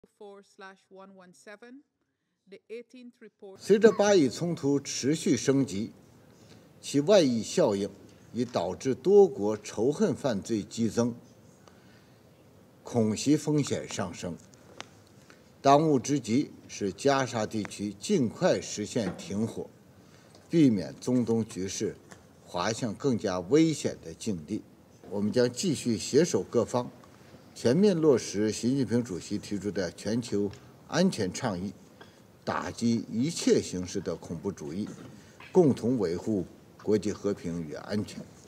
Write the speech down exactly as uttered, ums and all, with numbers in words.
随着巴以冲突持续升级，其外溢效应已导致多国仇恨犯罪激增，恐袭风险上升。当务之急是加沙地区尽快实现停火，避免中东局势滑向更加危险的境地。我们将继续携手各方，全面落实习近平主席提出的全球安全倡议，打击一切形式的恐怖主义，共同维护国际和平与安全。